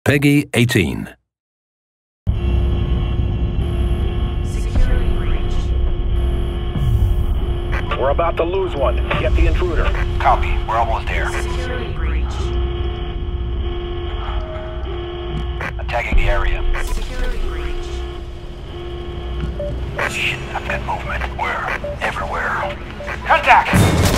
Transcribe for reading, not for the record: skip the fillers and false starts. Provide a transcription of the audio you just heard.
Peggy 18. Security breach. We're about to lose one. Get the intruder. Copy. We're almost there. Security breach. Attacking the area. Security breach. Shit, I've got movement. Where? Everywhere. Contact!